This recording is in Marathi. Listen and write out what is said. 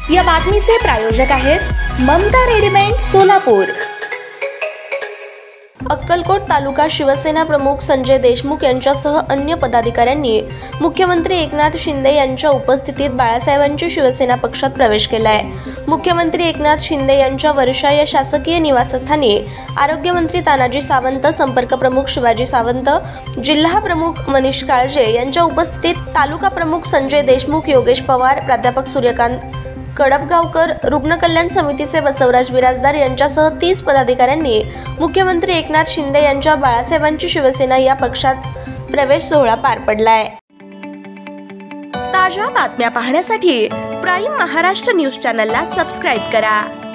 या बातमीचे प्रायोजक आहेत ममता रेडीमेड सोलापूर। अक्कलकोट तालुका शिवसेना प्रमुख संजय देशमुख यांच्यासह अन्य पदाधिकाऱ्यांनी मुख्यमंत्री एकनाथ शिंदे यांच्या उपस्थितीत बाळासाहेबांची शिवसेना पक्षात प्रवेश केला आहे। मुख्यमंत्री एकनाथ शिंदे यांच्या वर्षा या शासकीय निवासस्थानी आरोग्यमंत्री तानाजी सावंत, संपर्क प्रमुख शिवाजी सावंत, जिल्हा प्रमुख मनीष काळजे यांच्या उपस्थितीत तालुका प्रमुख संजय देशमुख, योगेश पवार, प्राध्यापक सूर्यकांत कडपगावकर, रुग्ण कल्याण समितीचे बसवराज बिराजदार यांच्यासह 30 पदाधिकाऱ्यांनी मुख्यमंत्री एकनाथ शिंदे यांच्या बाळासाहेबांची शिवसेना या पक्षात प्रवेश सोहळा पार पडलाय। ताज्या बातम्या पाहण्यासाठी प्राईम महाराष्ट्र न्यूज चॅनलला सबस्क्राईब करा।